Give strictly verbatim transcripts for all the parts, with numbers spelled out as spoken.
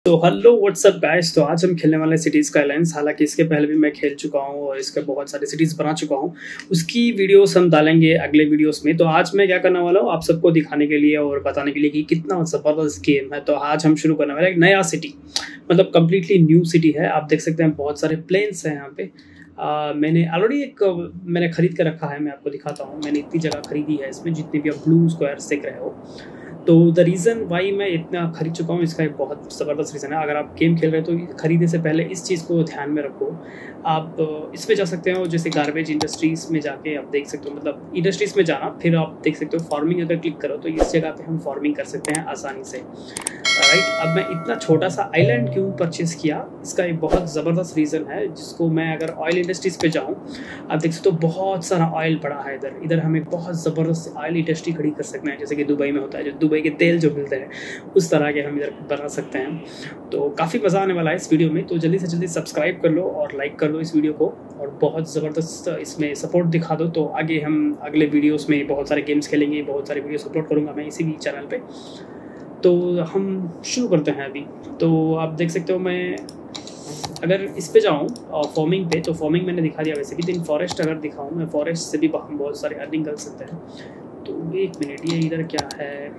तो hello what's up guys. तो आज हम खेलने वाले सिटीज़ स्काईलाइंस। हालांकि इसके पहले भी मैं खेल चुका हूँ और इसके बहुत सारे सिटीज़ बना चुका हूँ। उसकी वीडियोस हम डालेंगे अगले वीडियोस में। तो आज मैं क्या करने वाला हूँ आप सबको दिखाने के लिए और बताने के लिए कि कितना ज़बरदस्त गेम है। तो आज हम शुरू करने वाले एक नया सिटी, मतलब कम्प्लीटली न्यू सिटी है। आप देख सकते हैं बहुत सारे प्लेन्स हैं यहाँ पे। आ, मैंने ऑलरेडी एक मैंने खरीद के रखा है, मैं आपको दिखाता हूँ। मैंने इतनी जगह खरीदी है इसमें, जितने भी आप ब्लू स्क्वायर्स देख रहे हो। तो द रीज़न वाई मैं इतना खरीद चुका हूँ, इसका एक बहुत ज़बरदस्त रीज़न है। अगर आप गेम खेल रहे हो तो खरीदने से पहले इस चीज़ को ध्यान में रखो। आप इस पे जा सकते हो, जैसे गार्बेज इंडस्ट्रीज़ में जाके आप देख सकते हो, मतलब इंडस्ट्रीज़ में जाना, फिर आप देख सकते हो फार्मिंग अगर क्लिक करो तो इस जगह पे हम फार्मिंग कर सकते हैं आसानी से, राइट। अब मैं इतना छोटा सा आइलैंड क्यों परचेज़ किया, इसका एक बहुत ज़बरदस्त रीज़न है, जिसको मैं अगर ऑयल इंडस्ट्रीज़ पे जाऊँ, आप देख सकते हो बहुत सारा ऑयल पड़ा है इधर। इधर हम एक बहुत ज़बरदस्त ऑयल इंडस्ट्री खड़ी कर सकते हैं, जैसे कि दुबई में होता है, जो दुबई के तेल जो मिलते हैं उस तरह के हम इधर बना सकते हैं। तो काफ़ी मज़ा आने वाला है इस वीडियो में। तो जल्दी से जल्दी सब्सक्राइब कर लो और लाइक कर लो इस वीडियो को, और बहुत ज़बरदस्त इसमें सपोर्ट दिखा दो। तो आगे हम अगले वीडियोस में बहुत सारे गेम्स खेलेंगे, बहुत सारे वीडियोस अपलोड करूँगा मैं इसी भी चैनल पे। तो हम शुरू करते हैं अभी। तो आप देख सकते हो, मैं अगर इस पे जाऊँ फॉर्मिंग पे, तो फॉर्मिंग मैंने दिखा दिया वैसे भी। दिन फॉरेस्ट अगर दिखाऊँ मैं, फॉरेस्ट से भी हम बहुत सारे अर्निंग कर सकते हैं। तो एक मिनट, ये इधर क्या है?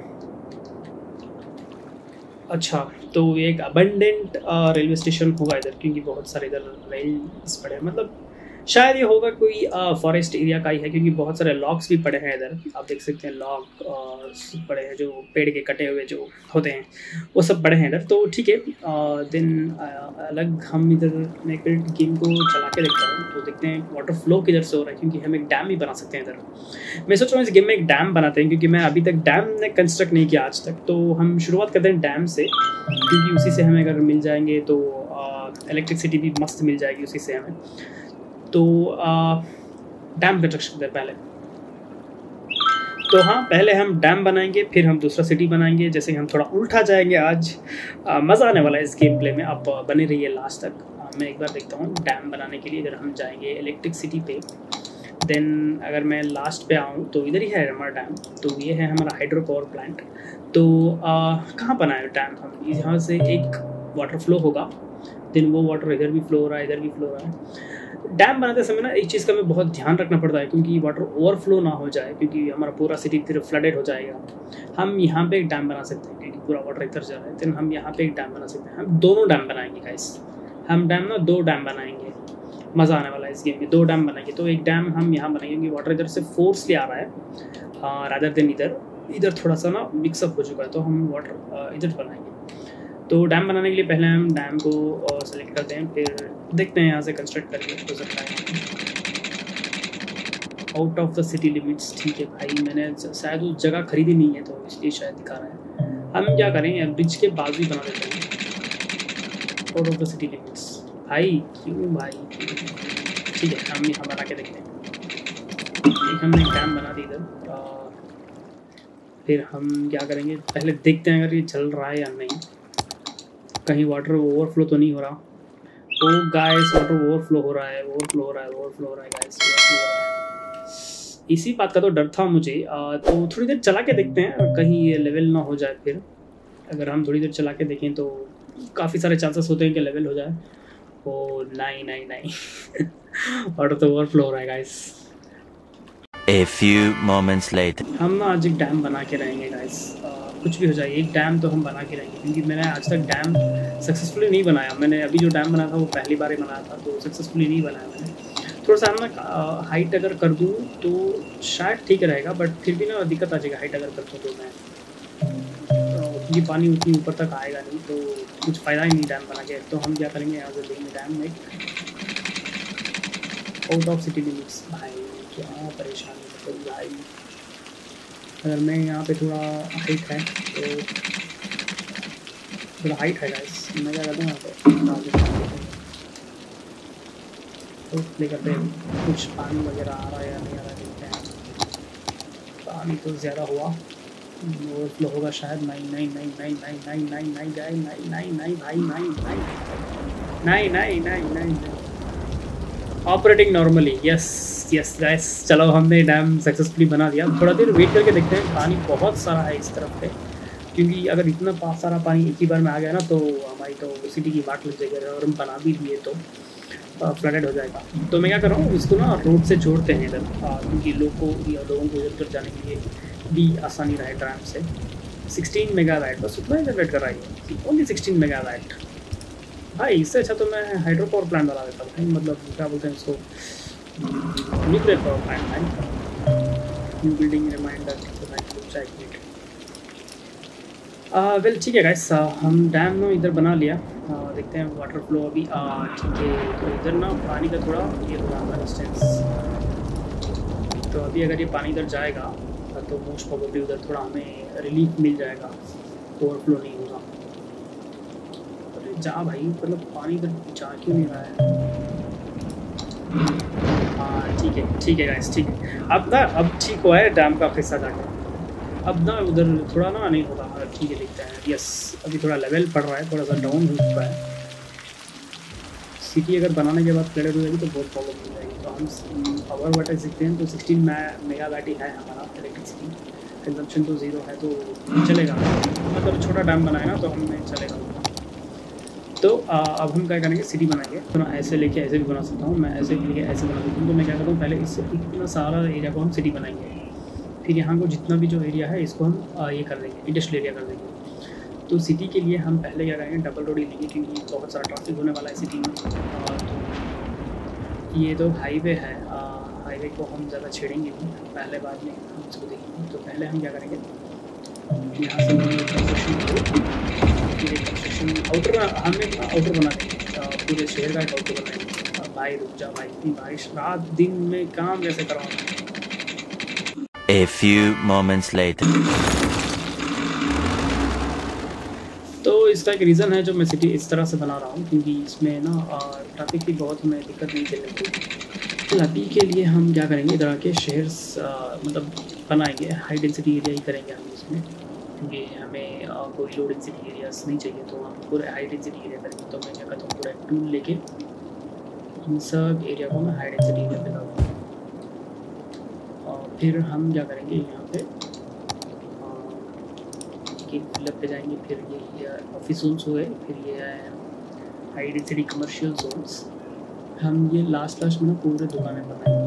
अच्छा, तो एक अबंडेंट रेलवे स्टेशन होगा इधर, क्योंकि बहुत सारे इधर रेल्स पड़े हैं। मतलब शायद ये होगा कोई फॉरेस्ट एरिया का ही है, क्योंकि बहुत सारे लॉग्स भी पड़े हैं इधर। आप देख सकते हैं लॉग पड़े हैं, जो पेड़ के कटे हुए जो होते हैं वो सब पड़े हैं इधर। तो ठीक है, देन अलग हम इधर मैं एक गेम को चला के देखता हूँ, तो देखते हैं वाटर फ्लो किधर से हो रहा है, क्योंकि हम एक डैम भी बना सकते हैं इधर। मैं सोच रहा हूँ इस गेम में एक डैम बनाते हैं, क्योंकि मैं अभी तक डैम ने कंस्ट्रक्ट नहीं किया आज तक। तो हम शुरुआत करते हैं डैम से, क्योंकि उसी से हमें अगर मिल जाएंगे तो इलेक्ट्रिसिटी भी मस्त मिल जाएगी उसी से हमें। तो डैम कंस्ट्रक्शन करते हैं पहले। तो हाँ, पहले हम डैम बनाएंगे, फिर हम दूसरा सिटी बनाएंगे। जैसे हम थोड़ा उल्टा जाएंगे आज। मज़ा आने वाला है इस गेम प्ले में, आप बने रहिए लास्ट तक। आ, मैं एक बार देखता हूँ डैम बनाने के लिए। इधर हम जाएंगे इलेक्ट्रिक सिटी पे। देन अगर मैं लास्ट पे आऊँ तो इधर ही है हमारा डैम। तो ये है हमारा हाइड्रो पावर प्लांट। तो कहाँ बनाए डैम हम? यहाँ से एक वाटर फ्लो होगा, देन वो वाटर इधर भी फ्लो हो रहा है, इधर भी फ्लो हो रहा है। डैम बनाते समय ना एक चीज़ का हमें बहुत ध्यान रखना पड़ता है, क्योंकि वाटर ओवरफ्लो ना हो जाए, क्योंकि हमारा पूरा सिटी फिर फ्लडेड हो जाएगा। हम यहाँ पे एक डैम बना सकते हैं, क्योंकि पूरा वाटर इधर जा रहा है। देन हम यहाँ पे एक डैम बना सकते हैं। हम दोनों डैम बनाएंगे गाइस। हम डैम ना दो डैम बनाएंगे, मज़ा आने वाला है इस गेम में। दो डैम बनाएंगे, तो एक डैम हम यहाँ बनाएंगे, क्योंकि वाटर इधर से फोर्सली आ रहा है रादर देन इधर। इधर थोड़ा सा ना मिक्सअप हो चुका है, तो हम वाटर इधर बनाएंगे। तो डैम बनाने के लिए पहले हम डैम को सेलेक्ट करते हैं, फिर देखते हैं यहाँ से कंस्ट्रक्ट करके हो सकता है। Out of the city limits, ठीक है भाई, मैंने शायद उस जगह खरीदी नहीं है, तो इसलिए शायद दिखा रहा है। हम क्या करेंगे, ब्रिज के बाजू ही बना देते हैं। Out of the city limits भाई, क्यों भाई? ठीक है, हम यहाँ बना के देखते हैं। एक हमने डैम बना दी इधर। फिर हम क्या करेंगे, पहले देखते हैं अगर ये चल रहा है या नहीं, कहीं वाटर ओवरफ्लो तो नहीं हो रहा। ओ गाइस, वाटर ओवरफ्लो हो रहा है, ओवरफ्लो हो रहा है, ओवरफ्लो हो रहा है गाइस, ओवरफ्लो हो रहा है। इसी बात का तो डर था मुझे। आ, तो थोड़ी देर चला के देखते हैं, कहीं ये लेवल ना हो जाए। फिर अगर हम थोड़ी देर चला के देखें तो काफ़ी सारे चांसेस होते हैं कि लेवल हो जाए। ओ नहीं नहीं नहीं वाटर तो ओवरफ्लो हो रहा है guys. A few moments later. हम ना आज एक डैम बना के रहेंगे गाइस, कुछ भी हो जाए एक डैम तो हम बना के रहेंगे, क्योंकि मैंने आज तक डैम सक्सेसफुली नहीं बनाया। मैंने अभी जो डैम बनाया था वो पहली बार ही बनाया था, तो सक्सेसफुली नहीं बनाया मैंने। थोड़ा सा हम ना हाइट अगर कर दूँ तो शायद ठीक रहेगा, बट फिर भी ना दिक्कत आ जाएगा हाइट अगर कर दूँ तो मैं, क्योंकि तो पानी उतनी ऊपर तक आएगा नहीं, तो कुछ फ़ायदा ही नहीं डैम बना के। तो हम क्या करेंगे, यहाँ से देंगे डैम में आउट ऑफ सिटी लिमिट्स। भाई क्या परेशानी है तो भाई, अगर मैं यहाँ पे थोड़ा हाइट है तो थोड़ा हाइट है गाइस, मैं क्या करता हूँ यहाँ पे तो प्ले करते हैं। कुछ पानी वगैरह आ रहा है या नहीं आ रहा है देखते हैं। पानी तो ज़्यादा हुआ, ओवरफ्लो होगा शायद। नहीं नहीं नहीं नहीं नहीं नहीं नहीं नहीं जाए, नहीं नहीं नहीं भाई, नहीं नहीं नहीं नहीं नहीं नहीं operating normally. Yes yes guys, चलो हमने डैम सक्सेसफुली बना दिया। थोड़ा देर वेट करके देखते हैं। पानी बहुत सारा है इस तरफ पे, क्योंकि अगर इतना पा सारा पानी एक ही बार में आ गया ना तो हमारी तो सिटी की बाट लग जाएगी, और हम बना भी दिए तो फ्लडेड हो जाएगा। तो मैं क्या कर रहा हूँ, इसको ना रोड से जोड़ते हैं इधर, क्योंकि लोगों को या लोगों को इधर उधर जाने के लिए भी आसानी रहे ट्रैम से। सिक्सटीन मेगावाट बस उतना ही जनरेट कर रहा है, ओनली सिक्सटीन मेगावाट। भाई इससे अच्छा तो मैं हाइड्रो पावर प्लांट बना देता हूँ, मतलब क्या बोलते हैं उसको, न्यूक्लियर पावर प्लांट है। न्यू बिल्डिंग रिमाइंडर वेल ठीक है गाइस, हम डैम में इधर बना लिया। uh, देखते हैं वाटर फ्लो अभी ठीक है। तो इधर ना पानी का थोड़ा ये हो रहा है डिस्टेंस, तो अभी अगर ये पानी इधर जाएगा तो मोस्ट प्रोबेबली उधर थोड़ा हमें रिलीफ मिल जाएगा, ओवरफ्लो नहीं होगा। अरे जा भाई, मतलब पानी इधर जा क्यों नहीं रहा है? हाँ ठीक है ठीक है गाइस, ठीक है। अब ना अब ठीक हुआ है डैम का हिस्सा जाकर, अब ना उधर थोड़ा ना नहीं होगा। ठीक है देखते हैं, यस अभी थोड़ा लेवल पड़ रहा है, थोड़ा सा डाउन हो चुका है। सिटी अगर बनाने के बाद फ्लडेड हो जाएगी तो बहुत प्रॉब्लम हो जाएगी। तो हम पावर वाटर सीखते हैं, तो सिक्सटीन मेगावाट ही है हमारा इलेक्ट्रिसिटी कंजम्पशन, तो ज़ीरो है तो चलेगा, मतलब छोटा डैम बनाए ना तो हमें चलेगा। तो आ, अब हम क्या करेंगे, सिटी बनाएंगे। तो ना ऐसे लेके ऐसे भी बना सकता हूँ मैं, ऐसे लेके ऐसे बना सकता हूँ। तो मैं क्या करता हूँ, पहले इससे इतना सारा एरिया को हम सिटी बनाएंगे, फिर यहाँ को जितना भी जो एरिया है इसको हम आ, ये कर देंगे, इंडस्ट्रियल एरिया कर देंगे। तो सिटी के लिए हम पहले क्या करेंगे, डबल रोड ही लेंगे, क्योंकि बहुत सारा ट्रैफिक होने वाला है सिटी में। और तो ये तो हाईवे है, हाईवे को हम ज़्यादा छेड़ेंगे नहीं, पहले बाद में हम इसको देखेंगे। तो पहले हम क्या करेंगे, यहाँ से कंस्ट्रक्शन कंस्ट्रक्शन आउटर हमें आउटर बना देंगे, पूरे शहर का एक आउटर बनाएंगे। भाई रुक जा भाई, इतनी बारिश रात दिन में काम कैसे करवाना। A few moments later. तो इसका एक रीज़न है जो मैं सिटी इस तरह से बना रहा हूँ, क्योंकि इसमें ना ट्रैफिक की बहुत हमें दिक्कत नहीं चलने की। अभी के लिए हम क्या करेंगे, इधर आके शहर मतलब बनाएंगे, हाई डेंसिटी एरिया ही करेंगे हम इसमें, क्योंकि हमें आ, कोई लो डेंसिटी एरियाज नहीं चाहिए, तो हम पूरे हाई डेंसिटी एरिया करेंगे। तो मैं क्या करता हूँ, पूरा एक टूल लेके इन सब एरिया को मैं हाई डेंसिटी एरिया पे लाऊँगा। और फिर हम क्या करेंगे, यहाँ पे फिलअप पे जाएंगे, फिर ये ऑफिस जोन्स हो गए, फिर ये हाई डेंसिटी कमर्शियल जोन्स। हम ये लास्ट लास्ट में ना पूरे दुकानें बनाएंगे।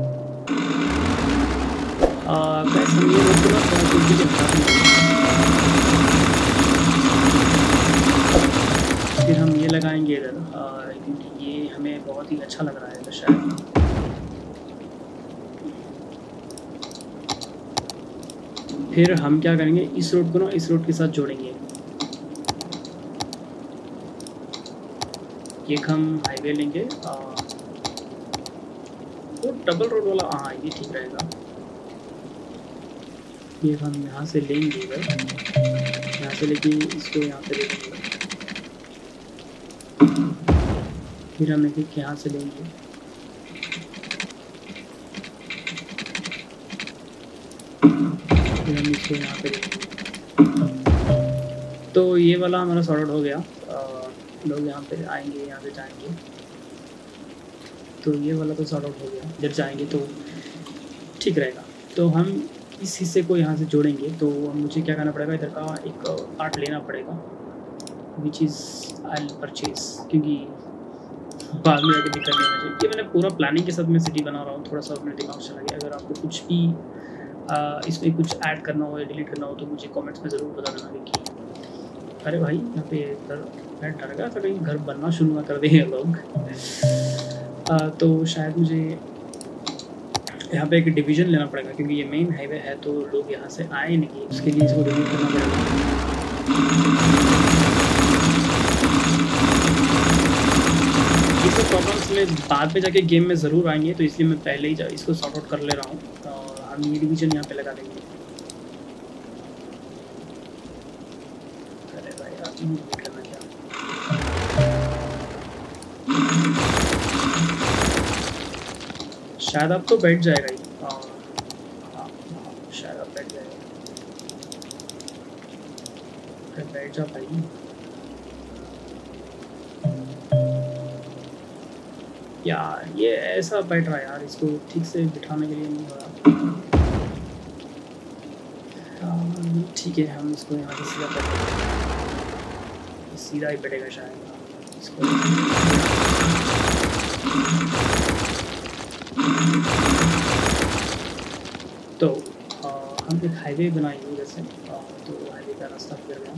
वैसे हम ये रोड ना थोड़ा कुछ भी फिर हम ये लगाएंगे इधर, क्योंकि ये हमें बहुत ही अच्छा लग रहा है। तो शायद फिर हम क्या करेंगे, इस रोड को ना इस रोड के साथ जोड़ेंगे। एक हम हाईवे लेंगे, वो डबल रोड वाला, हाँ ये ठीक रहेगा। ये हम यहाँ से लेंगे, इधर यहाँ से लेके इसको यहाँ पे ले लेंगे। फिर हम एक यहाँ से लेंगे, फिर हम इसको यहाँ पे देखेंगे। तो ये वाला हमारा सॉर्ट आउट हो गया। लोग यहाँ पे आएंगे, यहाँ से जाएंगे, तो ये वाला तो सॉर्ट आउट हो गया। जब जाएंगे तो ठीक रहेगा। तो हम इस हिस्से को यहाँ से जोड़ेंगे। तो मुझे क्या करना पड़ेगा, इधर का एक पार्ट लेना पड़ेगा, विच इज़ आई परचेज, क्योंकि बाद में आगे दिक्कत नहीं होना चाहिए। ये मैंने पूरा प्लानिंग के साथ मैं सिटी बना रहा हूँ, थोड़ा सा अपने दिमाग चला गया। अगर आपको कुछ भी आ, इसमें कुछ ऐड करना हो या डिलीट करना हो तो मुझे कमेंट्स में ज़रूर बता देना कि अरे भाई यहाँ पे मैं डर गया था कहीं घर बनना शुरू ना कर दें लोग। आ, तो शायद मुझे यहाँ पे एक डिवीज़न लेना पड़ेगा, क्योंकि ये मेन हाईवे है तो लोग यहाँ से आए नहीं, उसके लिए इसको डिलीट करना पड़ेगा। ये सब प्रॉब्लम्स में बाद में जाके गेम में ज़रूर आएंगे, तो इसलिए मैं पहले ही इसको सॉर्ट आउट कर ले रहा हूँ। और हम ये डिवीज़न यहाँ पे लगा देंगे। अरे भाई आप डिलीट करना क्या, शायद अब तो बैठ जाएगा ही। हाँ हाँ शायद अब बैठ जाएगा। अरे बैठ जा भाई। यार ये ऐसा बैठ रहा है यार, इसको ठीक से बिठाने के लिए नहीं हो रहा। ठीक है, हम इसको यहाँ से सीधा कर, सीधा ही पड़ेगा शायद इसको। तो आ, हम एक हाईवे बनाएंगे जैसे, आ, तो हाईवे का रास्ता फिर गया।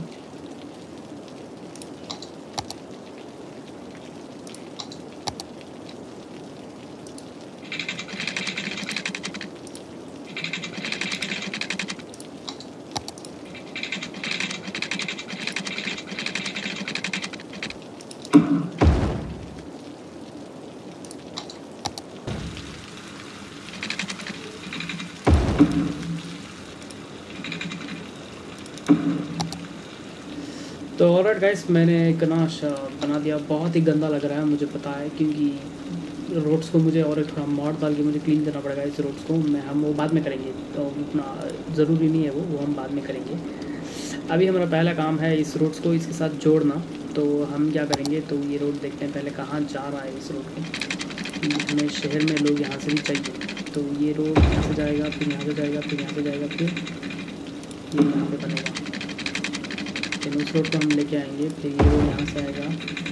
तो ऑलराइट गाइस, मैंने एक ना बना दिया, बहुत ही गंदा लग रहा है मुझे पता है, क्योंकि रोड्स को मुझे और थोड़ा मॉड डाल के मुझे क्लीन करना पड़ेगा इस रोड्स को। मैं हम वो बाद में करेंगे, तो उतना ज़रूरी नहीं है वो वो हम बाद में करेंगे। अभी हमारा पहला काम है इस रोड्स को इसके साथ जोड़ना। तो हम क्या करेंगे, तो ये रोड देखते हैं पहले कहाँ जा रहा है इस रोड को। हमें शहर में लोग यहाँ से भी चाहिए, तो ये रोड यहाँ से जाएगा, फिर यहाँ से जाएगा, फिर यहाँ से जाएगा, फिर ये यहाँ पे बनेगा। फिर उस रोड को हम लेके आएंगे, फिर ये रोड यहाँ से आएगा,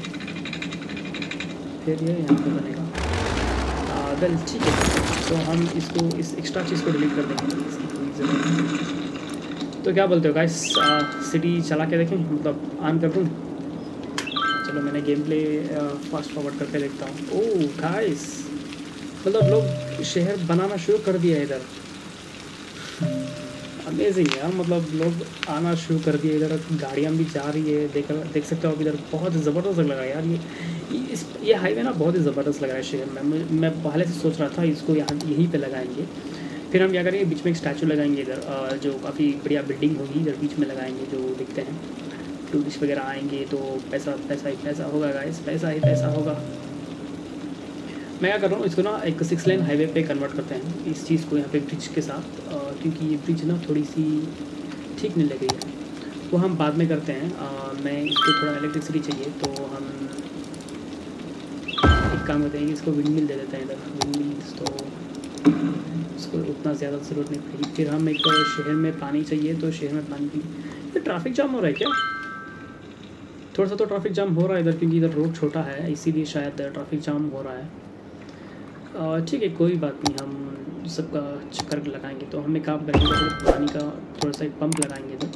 फिर ये यहाँ पे बनेगा। वेल ठीक है, तो हम इसको इस एक्स्ट्रा चीज़ को डिलीट कर देंगे, इसकी कोई ज़रूरत नहीं। तो क्या बोलते हो गाइस, सिटी चला के देखें, मतलब ऑन कर दूँ? चलो मैंने गेम प्ले फास्ट फॉरवर्ड करके देखता हूँ। ओह गाइस, मतलब लोग शहर बनाना शुरू कर दिया इधर। अमेजिंग यार, मतलब लोग आना शुरू कर दिए इधर, गाड़ियाँ भी जा रही है, देख देख सकते हो आप इधर। बहुत ज़बरदस्त लग रहा है यार, ये इस ये हाईवे ना बहुत ही ज़बरदस्त लग रहा है शहर में। मैं पहले से सोच रहा था इसको यहाँ यहीं पे लगाएंगे। फिर हम क्या करेंगे, बीच में एक स्टैचू लगाएंगे इधर, जो काफ़ी बढ़िया बिल्डिंग होगी इधर बीच में लगाएंगे, जो दिखते हैं। टूरिस्ट वगैरह आएंगे तो पैसा पैसा ही पैसा होगा गाइस, पैसा ही पैसा होगा। मैं क्या कर रहा हूँ, इसको ना एक सिक्स लेन हाईवे पे कन्वर्ट करते हैं इस चीज़ को यहाँ पे ब्रिज के साथ, क्योंकि ये ब्रिज ना थोड़ी सी ठीक नहीं लग रही है, वो हम बाद में करते हैं। आ, मैं इसको थोड़ा इलेक्ट्रिसिटी चाहिए, तो हम एक काम करते हैं, इसको विंड मिल दे देते हैं इधर, विंड मिल्स, तो इसको उतना ज़्यादा ज़रूरत नहीं पड़ेगी। फिर हम एक शहर में पानी चाहिए, तो शहर में पानी की ये ट्रैफिक जाम हो रहा है क्या? थोड़ा सा तो ट्रैफिक जाम हो रहा है इधर, क्योंकि इधर रोड छोटा है, इसीलिए शायद ट्रैफिक जाम हो रहा है। ठीक है, कोई बात नहीं, हम सबका चक्कर लगाएंगे। तो हम एक काम करेंगे, तो पानी का थोड़ा सा एक पंप लगाएंगे इधर,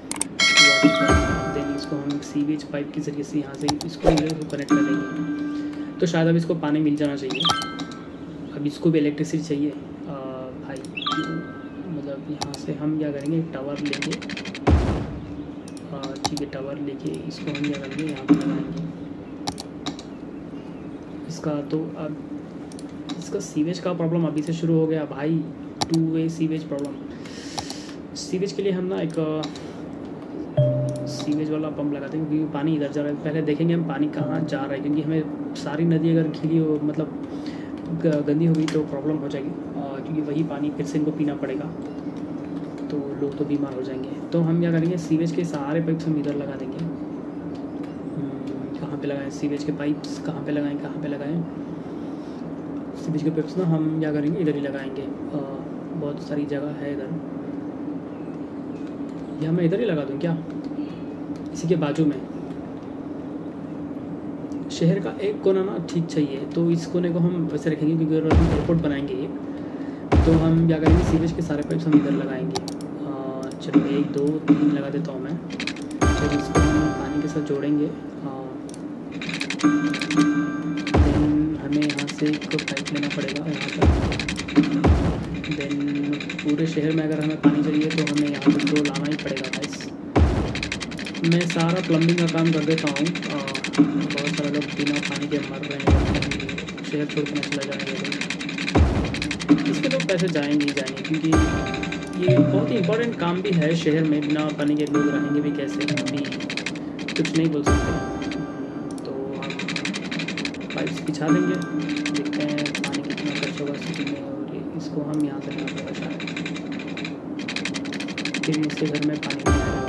देन इसको हम सीवेज पाइप के ज़रिए से यहाँ से इसको इधर कनेक्ट कर देंगे। तो शायद अब इसको पानी मिल जाना चाहिए। अब इसको भी इलेक्ट्रिसिटी चाहिए आ, भाई, मतलब यहाँ से हम क्या करेंगे, टावर लेंगे, ठीक है, टावर लेके इसको हम क्या करेंगे, यहाँ पे लगाएंगे इसका। तो अब इसका सीवेज का प्रॉब्लम अभी से शुरू हो गया भाई, two way sewage problem. Sewage के लिए हम ना एक सीवेज वाला पंप लगाते हैं, क्योंकि पानी इधर जा रहा है। पहले देखेंगे हम पानी कहाँ जा रहा है, क्योंकि हमें सारी नदी अगर खिली हो, मतलब गंदी होगी तो प्रॉब्लम हो जाएगी, क्योंकि वही पानी फिर से इनको पीना पड़ेगा, तो लोग तो बीमार हो जाएंगे। तो हम क्या करेंगे, सीवेज के सारे पाइप्स हम इधर लगा देंगे। कहाँ पे लगाएं सीवेज के पाइप्स, कहाँ पे लगाएं, कहाँ पे लगाएं सीवेज के पाइप्स ना हम क्या करेंगे, इधर ही लगाएंगे। आ, बहुत सारी जगह है इधर, या मैं इधर ही लगा दूँ क्या, इसी के बाजू में। शहर का एक कोना ना ठीक चाहिए, तो इस कोने को हम वैसे रखेंगे, क्योंकि अगर हम एयरपोर्ट बनाएंगे ये, तो हम क्या करेंगे, सीवेज के सारे पाइप्स हम इधर लगाएंगे। चलो एक दो तीन लगा देता हूँ मैं। फिर इसको हम पानी के साथ जोड़ेंगे। देन हमें यहाँ से एक पाइप लेना पड़ेगा यहाँ पर। देन पूरे शहर में अगर हमें पानी चाहिए तो हमें यहाँ पर तो लाना ही पड़ेगा गाइस। मैं सारा प्लम्बिंग का काम कर देता हूँ। बहुत सारे लोग बिना पानी के मर रहे हैं, शहर छोड़ कर चला जाएंगे, इसके तो पैसे जाएंगे ही जाएंगे, क्योंकि ये बहुत ही इम्पोर्टेंट काम भी है। शहर में बिना पानी के लोग रहेंगे भी कैसे, अभी कुछ नहीं बोल सकते। तो हम पाइप्स बिछा देंगे, देखते हैं पानी कितना खर्च होगा सिटी में, और इसको हम यहाँ से लेना पड़ेगा शायद, फिर इसके घर में पानी नहीं आएगा।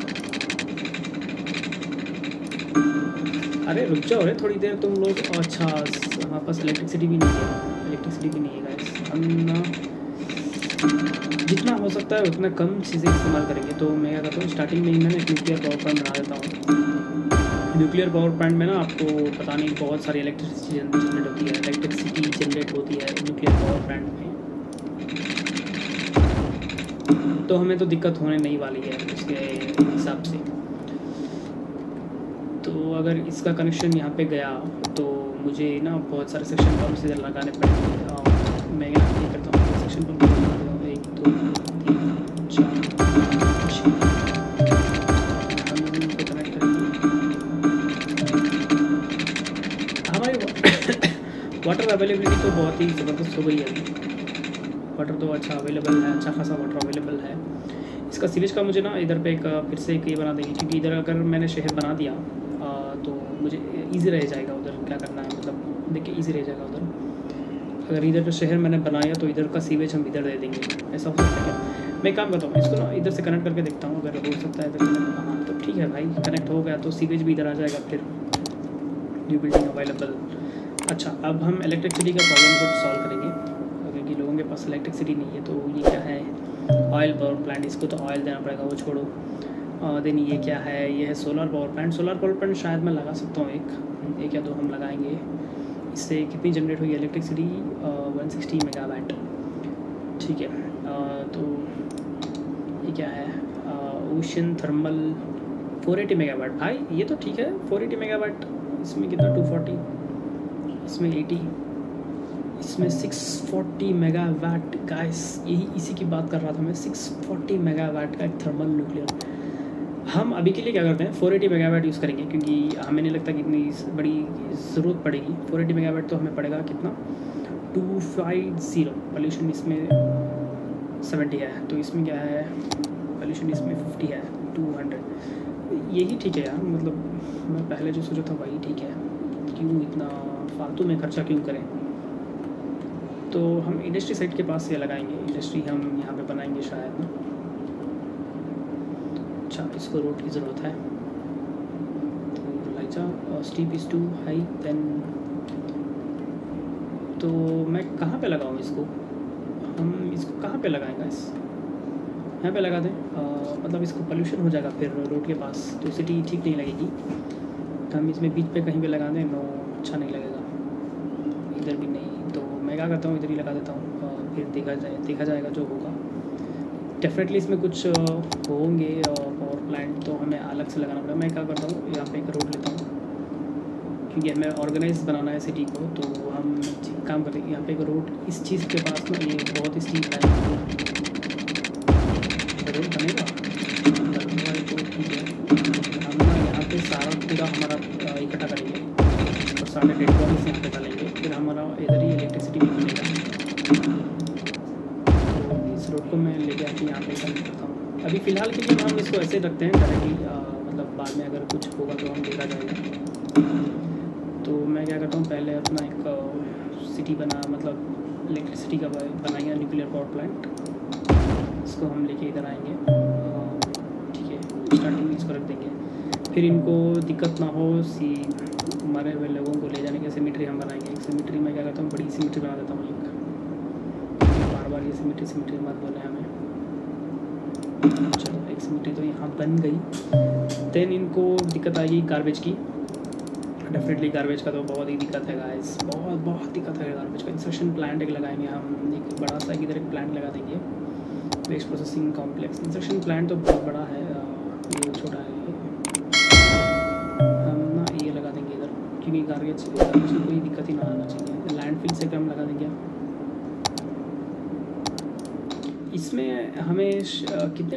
अरे रुक जाओ रे थोड़ी देर तुम लोग। अच्छा, हमारे पास इलेक्ट्रिसिटी भी नहीं है, इलेक्ट्रिसिटी भी नहीं है गाइस। हम ना जितना हो सकता है उतना कम चीज़ें इस्तेमाल करेंगे। तो मैं क्या करता हूँ, स्टार्टिंग में ही मैंने न्यूक्लियर पावर प्लांट बना देता हूँ। न्यूक्लियर पावर प्लांट में ना आपको पता नहीं बहुत सारी इलेक्ट्रिसिटी जनरेट होती है इलेक्ट्रिसिटी जनरेट होती है न्यूक्लियर पावर प्लांट में। तो हमें तो दिक्कत होने नहीं वाली है उसके हिसाब से। तो अगर इसका कनेक्शन यहाँ पे गया तो मुझे ना बहुत सारे सेक्शन पंप इधर लगाने पड़ेंगे। मैं यहाँ ये करता हूँ, सेक्शन पंप लगा देता हूँ, एक दो तीन चार पाँच छः, हम इनको कनेक्ट करेंगे। हमारी वाटर अवेलेबिलिटी तो बहुत ही ज़बरदस्त हो गई है अभी। वाटर तो अच्छा अवेलेबल है, अच्छा खासा वाटर अवेलेबल है। इसका सीवेज का मुझे ना इधर पे एक फिर से एक ये बना देंगे, क्योंकि इधर अगर मैंने शहर बना दिया तो मुझे इजी रह जाएगा उधर क्या करना है, मतलब देखिए इजी रह जाएगा उधर। अगर इधर जो शहर मैंने बनाया तो इधर का सीवेज हम इधर दे देंगे, ऐसा हो सकता है क्या? मैं काम करता हूँ, इसको ना इधर से कनेक्ट करके देखता हूँ, अगर हो सकता है इधर। हाँ तो ठीक है भाई, कनेक्ट हो गया तो सीवेज भी इधर आ जाएगा, फिर न्यू बिल्डिंग अवेलेबल। अच्छा, अब हम इलेक्ट्रिसिटी का प्रॉब्लम को सॉल्व करेंगे, क्योंकि लोगों के पास इलेक्ट्रिसिटी नहीं है। तो ये क्या है, ऑयल पावर प्लांट, इसको तो ऑयल देना पड़ेगा, वो छोड़ो। देन ये क्या है, ये है solar power plant. Solar power plant शायद मैं लगा सकता हूँ, एक एक या दो हम लगाएंगे। इससे कितनी जनरेट हुई इलेक्ट्रिसिटी, वन सिक्सटी मेगावाट, ठीक है। आ, तो ये क्या है, ocean thermal four eighty megawatt. भाई ये तो ठीक है, फोर एटी मेगावाट। इसमें कितना, टू फोर्टी, इसमें एटी, इसमें सिक्स फोर्टी मेगावाट। गाइस यही इसी की बात कर रहा था मैं, सिक्स फोर्टी मेगावाट का एक थर्मल न्यूक्लियर। हम अभी के लिए क्या करते हैं, फोर एटी मेगावाट यूज़ करेंगे, क्योंकि हमें नहीं लगता कि इतनी बड़ी ज़रूरत पड़ेगी। फोर एटी मेगावाट तो हमें पड़ेगा कितना, टू फाइव ज़ीरो। पॉल्यूशन इसमें सेवेंटी है, तो इसमें क्या है, पॉल्यूशन इसमें फिफ्टी है, टू हंड्रेड। यही ठीक है यार, मतलब मैं पहले जो सोचा था वही ठीक है, क्यों इतना फालतू में खर्चा क्यों करें। तो हम इंडस्ट्री साइट के पास से लगाएंगे, इंडस्ट्री हम यहाँ पे बनाएंगे शायद ना। अच्छा, इसको रोड की ज़रूरत है, तो लाइजा स्टीप इज़ टू हाई। देन तो मैं कहाँ पे लगाऊँ इसको, हम इसको कहाँ पे लगाएंगे, इस यहाँ पे लगा दें। आ, मतलब इसको पोल्यूशन हो जाएगा फिर रोड के पास, तो सिटी ठीक नहीं लगेगी। तो हम इसमें बीच पे कहीं पे लगा दें, नो अच्छा नहीं लगेगा, इधर भी नहीं। तो मैं क्या करता हूँ, इधर ही लगा देता हूँ, फिर देखा जाए देखा जाएगा जो होगा। डेफिनेटली इसमें कुछ होंगे पावर प्लांट, तो हमें अलग से लगाना पड़ेगा। मैं क्या करता हूँ, यहाँ पे एक रोड लेता हूँ, क्योंकि हमें ऑर्गेनाइज बनाना है सिटी को। तो हम काम करते हैं, यहाँ पे एक रोड इस चीज़ के पास ना, ये बहुत ही स्टीप है, रोड बनेगा तो ठीक है। हम ना यहाँ पे सारा पूरा हमारा इकट्ठा करेंगे और सारे डेड बॉडीज यहाँ पे डालेंगे, फिर हमारा इधर ही इलेक्ट्रिसिटी भी बनेगा। तो इस रोड को मैं लेके आके यहाँ पे कनेक्ट करता हूँ। अभी फ़िलहाल के लिए हम इसको ऐसे रखते हैं डायरेक्टली, मतलब बाद में अगर कुछ होगा तो हम देखा जाएगा। तो मैं क्या करता हूँ, पहले अपना एक सिटी बना, मतलब इलेक्ट्रिसिटी का बनाएंगे न्यूक्लियर पावर प्लांट। इसको हम लेके इधर आएंगे, ठीक है, स्टार्टिंग में इसको रख देंगे। फिर इनको दिक्कत ना हो, सी मरे हुए लोगों को ले जाने के सिमेट्री हम बनाएंगे। एक सिमेट्री में क्या करता हूँ, बड़ी सिमेट्री बना देता हूँ एक, बार बार ये सिमेट्री सिमेट्री मत बोले हमें। चलो एक सिमेट्री तो यहाँ बन गई। देन इनको दिक्कत आएगी गार्बेज की, डेफिनेटली गार्बेज का तो बहुत ही दिक्कत है गाइस, बहुत बहुत दिक्कत है गार्बेज का। इंसर्शन प्लांट एक लगाएंगे हम, एक बड़ा सा इधर एक प्लांट लगा देंगे, waste processing complex. Insertion plant तो बहुत बड़ा है, ये छोटा है, हम ना ये लगा देंगे इधर, क्योंकि गार्बेज गार्बेज की कोई दिक्कत ही ना आना चाहिए। लैंडफिल से हम लगा देंगे। इसमें हमें कितने